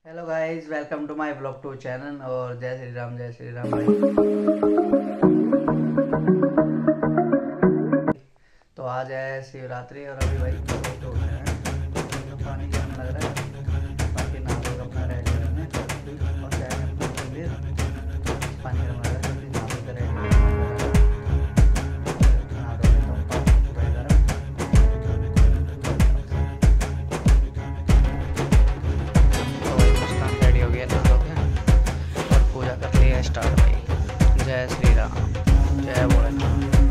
Hello guys, welcome to my blog 2 channel और जय श्री राम भाई। तो आज है शिवरात्रि और अभी भाई तो पानी गर्म लग रहा है। बाकी नहा धो अपना रेडी है और जाएंगे अपना मंदिर। पानी गर्म लग रहा है, जल्दी नहा धो के रेडी नहा धो स्टार्ट भाई। जय श्री राम, जय भोलेनाथ।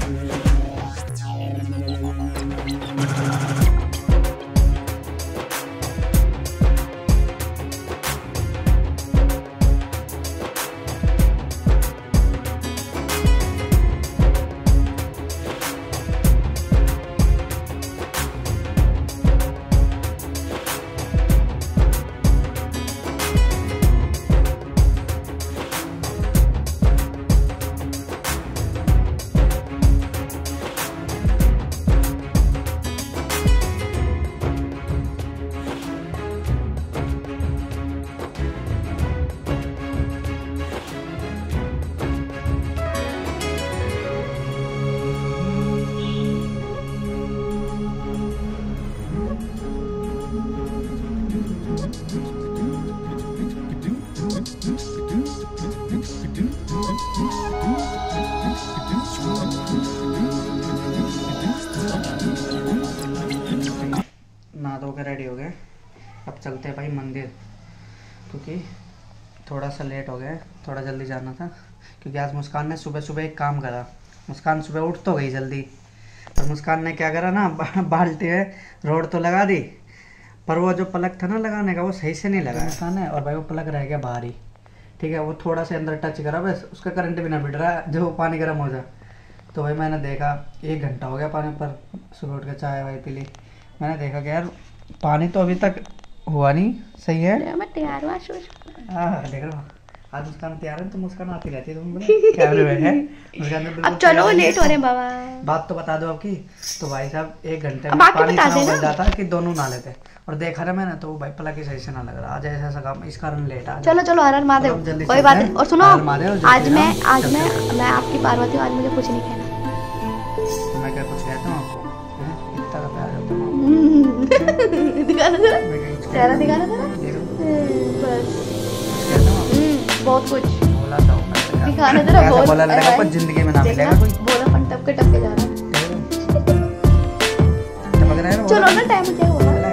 नहा धो के रेडी हो गए। अब चलते हैं भाई मंदिर, क्योंकि थोड़ा सा लेट हो गया, थोड़ा जल्दी जाना था। क्योंकि आज मुस्कान ने सुबह सुबह एक काम करा। मुस्कान सुबह उठ तो गई जल्दी, पर मुस्कान ने क्या करा ना, बाल्टी है रोड तो लगा दी, पर वो जो प्लग था ना लगाने का वो सही से नहीं लगा मुस्कान ने, और भाई वो प्लग रह गया बाहर ही। ठीक है, वो थोड़ा सा अंदर टच करा, बस उसका करंट भी ना बिट रहा है, जो पानी गर्म हो जाए। तो भाई मैंने देखा 1 घंटा हो गया पानी पर, सुबह उठ के चाय वाय पी ली। मैंने देखा कि यार पानी तो अभी तक हुआ नहीं सही है। मैं तैयार हुआ देख रहा हूँ आज मुस्कान तैयार है, तो मुस्कान आती रहती है। तुम कैमरे में है अब चलो, लेट हो रहे हैं बाबा। बात तो बता दो आपकी। तो भाई साहब 1 घंटे में पानी इतना उबल जाता है कि दोनों ना लेते। और देखा ना मैंने, तो भाई प्लग की सही से ना लग रहा। आज ऐसा काम, इस कारण लेट आ। चलो चलो, हर हर महादेव, कोई बात नहीं। और सुनो, आज मैं आपकी पार्वती हूँ, आज मुझे कुछ नहीं कहना। मैं क्या कुछ कहता हूँ आपको? इतना का प्यार होता है। दिखाना जरा, चेहरा दिखाना जरा। बस बहुत कुछ बोला था दिखाना जरा। बोला लड़का पर जिंदगी में ना मिलेगा कोई। बोला फन टपके टपके जा रहा है। चलो ना, टाइम हो जाएगा।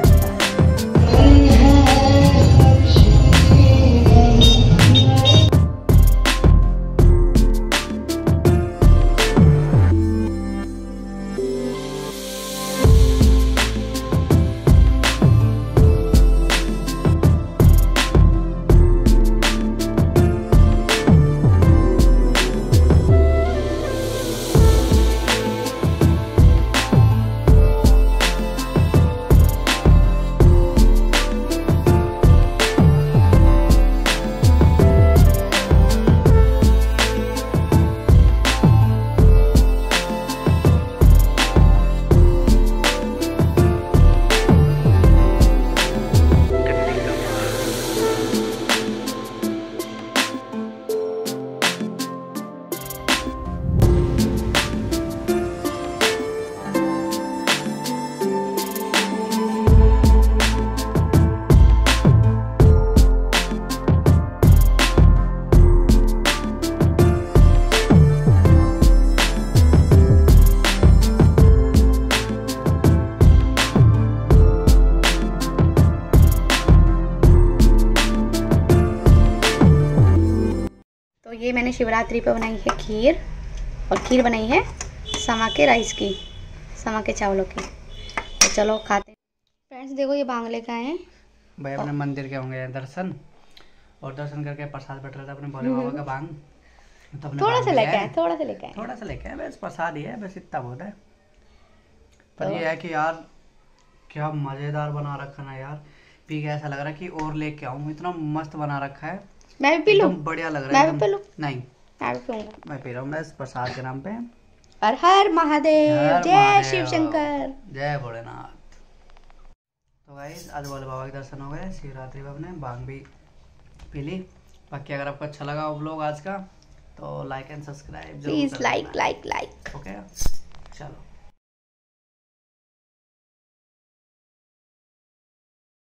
ये मैंने शिवरात्रि पे बनाई है खीर, और खीर बनाई है समा के राइस की, समा के चावलों की। तो चलो खाते हैं। फ्रेंड्स देखो, ये बांग लेके आए हैं भाई। अपने मंदिर के होंगे दर्शन, और दर्शन करके प्रसाद बट रहा था अपने भोले बाबा का बांग। तो थोड़ा सा लेके आए, थोड़ा सा लेके आए, बस प्रसाद ही है, बस इतना बहुत है। पर ये है कि यार क्या मजेदार बना रखा ना यार, पी के ऐसा लग रहा है कि और लेके आऊं, इतना मस्त बना रखा है। मैं भी पी लूं? बढ़िया लग रहा है। मैं भी पी लूं? नहीं, मैं भी पीऊंगा। मैं पी रहा हूँ बस प्रसाद के नाम पे। हर हर महादेव, जय शिव शंकर, जय भोलेनाथ। तो गाइस आज भोले बाबा के दर्शन हो गए, शिवरात्रि पे अपने बांग भी पी ली। बाकी अगर आपको अच्छा लगा वो व्लॉग आज का तो like and subscribe please like. Okay चलो।